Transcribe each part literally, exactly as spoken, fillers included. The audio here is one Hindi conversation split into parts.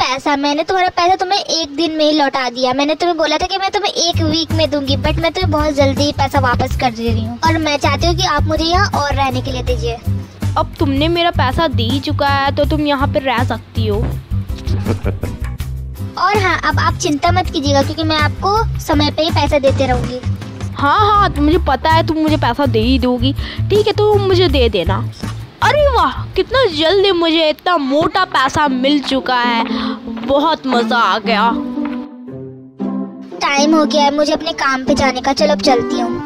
पैसा, मैंने तुम्हारा पैसा तुम्हें एक दिन में ही लौटा दिया। मैंने तुम्हें बोला था कि मैं तुम्हें एक वीक में दूंगी, बट मैं तुम्हें बहुत जल्दी पैसा वापस कर दे रही हूँ और मैं चाहती हूँ कि आप मुझे यहाँ और रहने के लिए दीजिए। अब तुमने मेरा पैसा दे ही चुका है तो तुम यहाँ पे रह सकती हो। और हाँ, अब आप चिंता मत कीजिएगा क्योंकि मैं आपको समय पे ही पैसा देते रहूंगी। हाँ हाँ, तो मुझे पता है तुम मुझे पैसा दे ही दोगी। ठीक है, तो मुझे दे देना। अरे वाह, कितना जल्दी मुझे इतना मोटा पैसा मिल चुका है, बहुत मज़ा आ गया। टाइम हो गया है मुझे अपने काम पे जाने का, चलो अब चलती हूँ।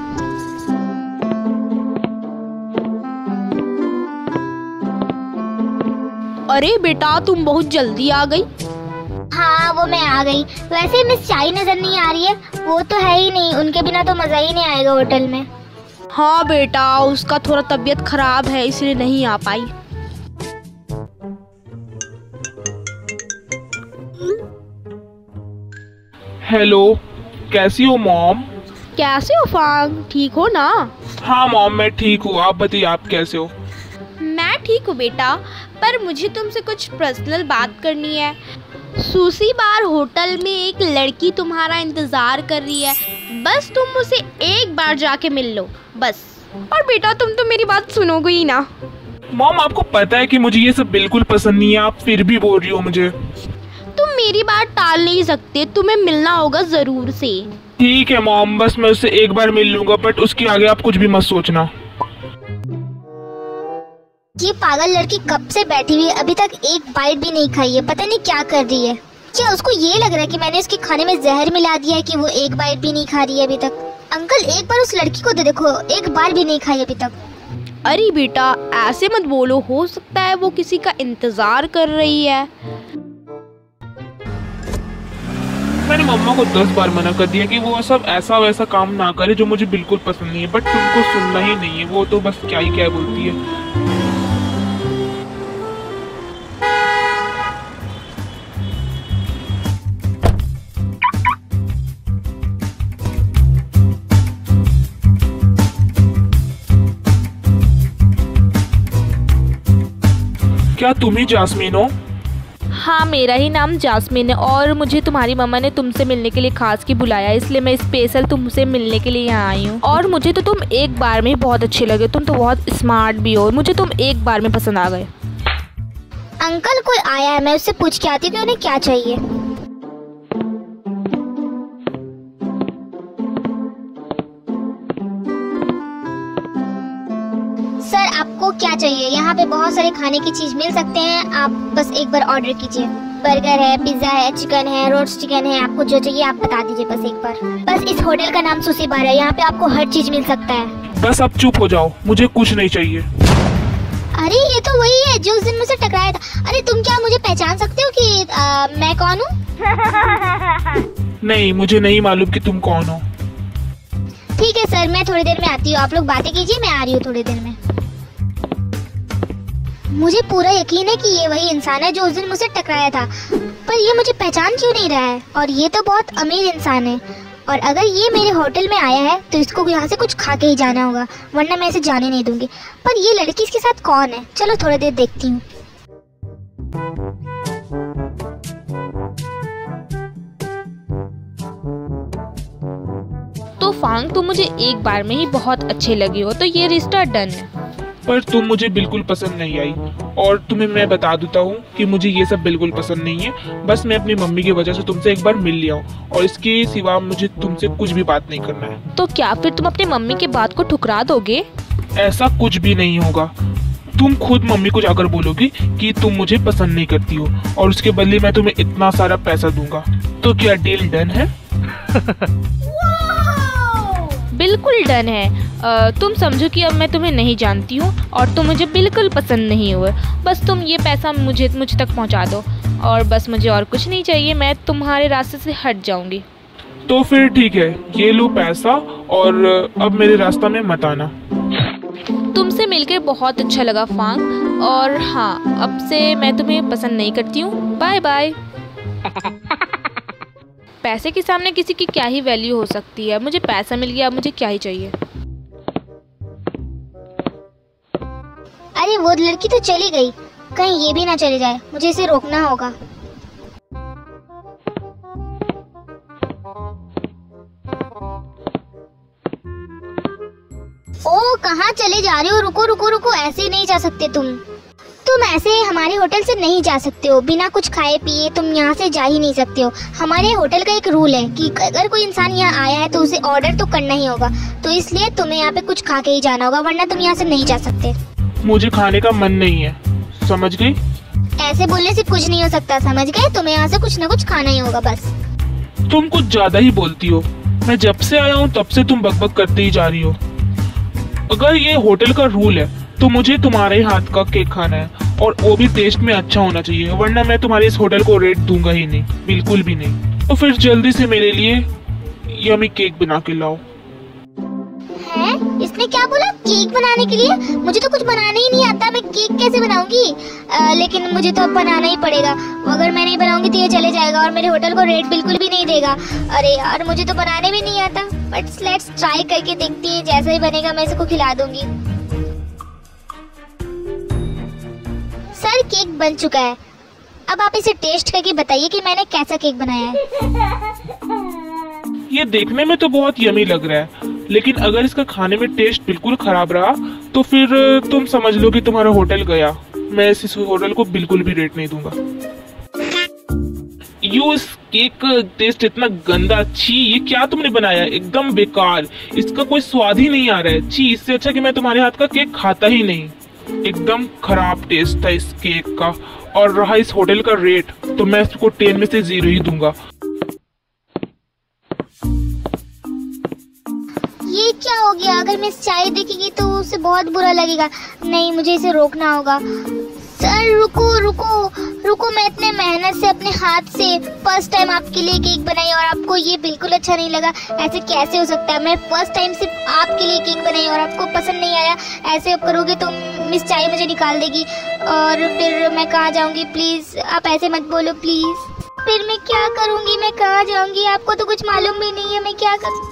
अरे बेटा, तुम बहुत जल्दी आ गई। हाँ, वो मैं आ गई। वैसे मिस चाई नजर नहीं आ रही है, वो तो है ही नहीं, उनके बिना तो मज़ा ही नहीं आएगा होटल में। हाँ बेटा, उसका थोड़ा तबीयत खराब है इसलिए नहीं आ पाई। हेलो, कैसी हो मॉम? कैसे हो फांग, ठीक हो ना? हाँ मॉम, मैं ठीक हूँ। आप बताइए, आप कैसे हो? मैं ठीक हूँ बेटा, पर मुझे तुमसे कुछ पर्सनल बात करनी है। सुशी बार होटल में एक लड़की तुम्हारा इंतज़ार कर रही है, बस तुम उसे एक बार जाके मिल लो बस। और बेटा, तुम तो मेरी बात सुनोगे ही ना। मॉम, आपको पता है कि मुझे ये सब बिल्कुल पसंद नहीं है, आप फिर भी बोल रही हो मुझे। तुम मेरी बात टाल नहीं सकते, तुम्हें मिलना होगा ज़रूर से। ठीक है मॉम, बस मैं उससे एक बार मिल लूँगा, बट उसके आगे आप कुछ भी मत सोचना। ये पागल लड़की कब से बैठी हुई है, अभी तक एक बाइट भी नहीं खाई है, पता नहीं क्या कर रही है। क्या उसको ये लग रहा है कि मैंने उसके खाने में जहर मिला दिया है कि वो एक बाइट भी नहीं खा रही है अभी तक? अंकल, एक बार उस लड़की को दे देखो, एक बार भी नहीं खाई अभी तक। अरे बेटा, ऐसे मत बोलो, हो सकता है वो किसी का इंतजार कर रही है। मैंने मम्मा को दस बार मना कर दिया कि वो सब ऐसा वैसा काम ना करे जो मुझे बिल्कुल पसंद नहीं है, बट तुमको सुनना ही नहीं है। वो तो बस क्या ही क्या बोलती है। क्या तुम ही जास्मीन हो? हाँ, मेरा ही नाम जास्मीन है और मुझे तुम्हारी मम्मा ने तुमसे मिलने के लिए खास की बुलाया, इसलिए मैं स्पेशल तुमसे मिलने के लिए यहाँ आई हूँ। और मुझे तो तुम एक बार में ही बहुत अच्छे लगे, तुम तो बहुत स्मार्ट भी हो, मुझे तुम एक बार में पसंद आ गए। अंकल, कोई आया है, मैं उससे पूछ के आती हूँ कि उन्हें क्या चाहिए। सर, आपको क्या चाहिए? यहाँ पे बहुत सारे खाने की चीज मिल सकते हैं, आप बस एक बार ऑर्डर कीजिए। बर्गर है, पिज्जा है, चिकन है, रोस्ट चिकन है, आपको जो चाहिए आप बता दीजिए बस एक बार। बस इस होटल का नाम सुशी बार है, यहाँ पे आपको हर चीज मिल सकता है। बस अब चुप हो जाओ, मुझे कुछ नहीं चाहिए। अरे, ये तो वही है जो उस दिन मुझसे टकराया था। अरे, तुम क्या मुझे पहचान सकते हो कि आ, मैं कौन हूँ? नहीं, मुझे नहीं मालूम कि तुम कौन हो। ठीक है सर, मैं थोड़ी देर में आती हूँ, आप लोग बातें कीजिए, मैं आ रही हूँ थोड़ी देर में। मुझे पूरा यकीन है कि ये वही इंसान है जो उस दिन मुझसे टकराया था, पर ये मुझे पहचान क्यों नहीं रहा है? और ये तो बहुत अमीर इंसान है, और अगर ये मेरे होटल में आया है तो इसको यहाँ से कुछ खा के ही जाना होगा, वरना मैं इसे जाने नहीं दूंगी। पर ये लड़की इसके साथ कौन है? चलो थोड़ी देर देखती हूँ। तो फांग, तुम मुझे एक बार में ही बहुत अच्छे लगे हो, तो ये रिश्ता डन है। पर तुम मुझे बिल्कुल पसंद नहीं आई, और तुम्हें मैं बता देता हूँ कि मुझे ये सब बिल्कुल पसंद नहीं है। बस मैं अपनी मम्मी की वजह से तुमसे एक बार मिल लिया हूँ, और इसके सिवा मुझे तुमसे कुछ भी बात नहीं करना है। तो क्या फिर तुम अपनी मम्मी की बात को ठुकरा दोगे? ऐसा कुछ भी नहीं होगा। तुम खुद मम्मी को जाकर बोलोगी कि तुम मुझे पसंद नहीं करती हो, और उसके बदले मैं तुम्हें इतना सारा पैसा दूंगा। तो क्या डील डन है? बिल्कुल डन है। आ, तुम समझो कि अब मैं तुम्हें नहीं जानती हूँ और तुम मुझे बिल्कुल पसंद नहीं हुए। बस तुम ये पैसा मुझे मुझ तक पहुँचा दो, और बस मुझे और कुछ नहीं चाहिए, मैं तुम्हारे रास्ते से हट जाऊँगी। तो फिर ठीक है, ये लो पैसा, और अब मेरे रास्ता में मत आना। तुमसे मिलकर बहुत अच्छा लगा फांग, और हाँ, अब से मैं तुम्हें पसंद नहीं करती हूँ। Bye bye. पैसे के सामने किसी की क्या ही वैल्यू हो सकती है। मुझे पैसा मिल गया, अब मुझे क्या ही चाहिए। अरे, वो लड़की तो चली गई, कहीं ये भी ना चली जाए, मुझे इसे रोकना होगा। कहाँ चले जा रहे हो? रुको रुको रुको, ऐसे नहीं जा सकते तुम तुम ऐसे हमारे होटल से नहीं जा सकते हो। बिना कुछ खाए पिए तुम यहाँ से जा ही नहीं सकते हो। हमारे होटल का एक रूल है कि अगर कोई इंसान यहाँ आया है तो उसे ऑर्डर तो करना ही होगा, तो इसलिए तुम्हें यहाँ पे कुछ खा के ही जाना होगा, वरना तुम यहाँ से नहीं जा सकते। मुझे खाने का मन नहीं है, समझ गई? ऐसे बोलने से कुछ नहीं हो सकता, समझ गए? तुम्हें यहाँ से कुछ न कुछ खाना ही होगा बस। तुम कुछ ज्यादा ही बोलती हो। मैं जब से आया हूँ तब से तुम बकबक करते ही जा रही हो। अगर ये होटल का रूल है तो मुझे तुम्हारे हाथ का केक खाना है, और वो भी टेस्ट में अच्छा होना चाहिए, वरना मैं तुम्हारे इस होटल को रेट दूंगा ही नहीं, बिल्कुल भी नहीं। तो फिर जल्दी से मेरे लिए यमी केक बना के लाओ। है? इसने क्या बोला? केक बनाने के लिए? मुझे तो कुछ बनाना ही नहीं आता, मैं केक कैसे बनाऊंगी? आ, लेकिन मुझे तो अब बनाना ही पड़ेगा। अगर मैं नहीं बनाऊंगी तो ये चले जाएगा और मेरे होटल को रेट बिल्कुल भी नहीं देगा। अरे यार, मुझे तो बनाने भी नहीं आता, बट लेट्स ट्राई करके देखती है। जैसा ही बनेगा मैं इसको खिला दूंगी। सर, केक बन चुका है। अब आप इसे टेस्ट करके बताइए कि मैंने कैसा केक बनाया है। ये देखने में तो बहुत यमी लग रहा है, लेकिन अगर इसका खाने में टेस्ट बिल्कुल खराब रहा तो फिर तुम समझ लो कि तुम्हारा होटल गया। मैं इस होटल को बिल्कुल भी रेट नहीं दूंगा। यू, इस केक का टेस्ट इतना गंदा, छी, ये क्या तुमने बनाया? एकदम बेकार, इसका कोई स्वाद ही नहीं आ रहा है। छी, इससे अच्छा कि मैं तुम्हारे हाथ का केक खाता ही नहीं। एकदम खराब टेस्ट था इस केक का। और रहा इस होटल का रेट, तो मैं इसको टेन में से जीरो ही दूंगा। ये क्या हो गया? अगर मिस चाय देखेगी तो उसे बहुत बुरा लगेगा। नहीं, मुझे इसे रोकना होगा। सर रुको रुको रुको, मैं इतने मेहनत से अपने हाथ से फर्स्ट टाइम आपके लिए केक बनाई और आपको ये बिल्कुल अच्छा नहीं लगा। ऐसे कैसे हो सकता है? मैं फर्स्ट टाइम सिर्फ आपके लिए केक बनाई और आपको पसंद नहीं आया। ऐसे आप करोगे तो मिस चाय मुझे निकाल देगी और फिर मैं कहाँ जाऊँगी? प्लीज़ आप ऐसे मत बोलो प्लीज़। फिर मैं क्या करूँगी? मैं कहाँ जाऊँगी? आपको तो कुछ मालूम भी नहीं है, मैं क्या करूँ?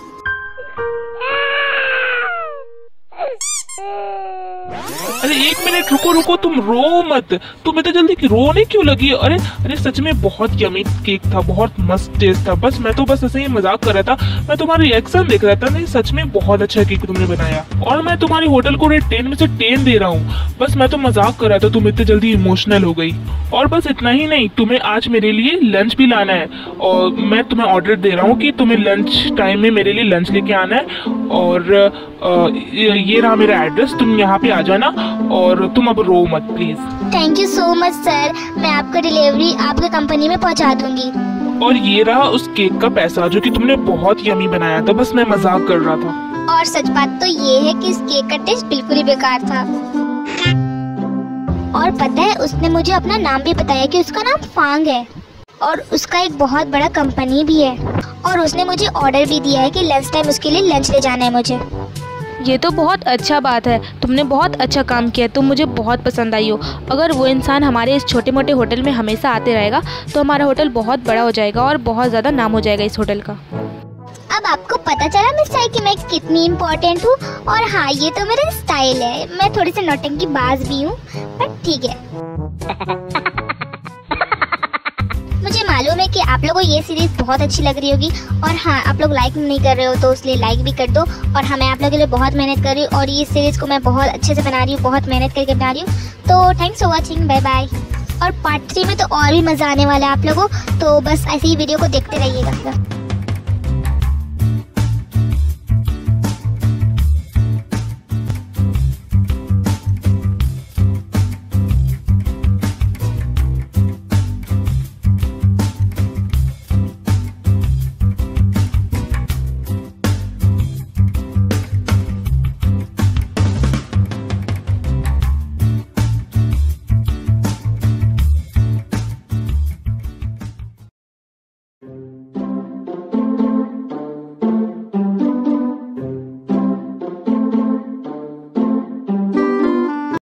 अरे एक मिनट, रुको रुको, तुम रो मत। तुम्हें तो जल्दी की रोने क्यों लगी? अरे अरे सच में बहुत यमी केक था, बहुत मस्त टेस्ट था। बस मैं तो बस ऐसे ही मजाक कर रहा था, मैं तुम्हारी रिएक्शन देख रहा था। नहीं, सच में बहुत अच्छा केक तुमने बनाया और मैं तुम्हारी होटल को रेट टेन में से टेन दे रहा हूँ। बस मैं तो मजाक कर रहा था, तुम इतनी जल्दी इमोशनल हो गई। और बस इतना ही नहीं, तुम्हें आज मेरे लिए लंच भी लाना है और मैं तुम्हें ऑर्डर दे रहा हूँ कि तुम्हें लंच टाइम में मेरे लिए लंच लेके आना है। और ये रहा मेरा एड्रेस, तुम यहाँ पे आ जाना और तुम अब रो मत please. Thank you so much sir, मैं आपका डिलीवरी आपके कंपनी में पहुँचा दूंगी। और ये रहा उस केक का पैसा जो कि तुमने बहुत यमी बनाया था, बस मैं मजाक कर रहा था। और सच बात तो ये है कि इस केक का टेस्ट बिल्कुल ही बेकार था। और पता है, उसने मुझे अपना नाम भी बताया कि उसका नाम फांग है और उसका एक बहुत बड़ा कंपनी भी है। और उसने मुझे ऑर्डर भी दिया है कि लंच टाइम उसके लिए लंच ले जाना है मुझे। ये तो बहुत अच्छा बात है, तुमने बहुत अच्छा काम किया, तुम मुझे बहुत पसंद आई हो। अगर वो इंसान हमारे इस छोटे मोटे होटल में हमेशा आते रहेगा तो हमारा होटल बहुत बड़ा हो जाएगा और बहुत ज़्यादा नाम हो जाएगा इस होटल का। अब आपको पता चला मिस चाय कि मैं कितनी इम्पोर्टेंट हूँ। और हाँ, ये तो मेरा स्टाइल है, मैं थोड़ी सी नौटंकी बाज भी हूँ, बट ठीक है। मुझे मालूम है कि आप लोगों को ये सीरीज बहुत अच्छी लग रही होगी और हाँ, आप लोग लाइक नहीं कर रहे हो तो इसलिए लाइक भी कर दो। और हाँ, मैं आप लोगों के लिए बहुत मेहनत कर रही हूँ और ये सीरीज को मैं बहुत अच्छे से बना रही हूँ, बहुत मेहनत करके बना रही हूँ। तो thanks for watching, bye bye. और पार्ट थ्री में तो और भी मज़ा आने वाला है आप लोगों, तो बस ऐसे ही वीडियो को देखते रहिएगा।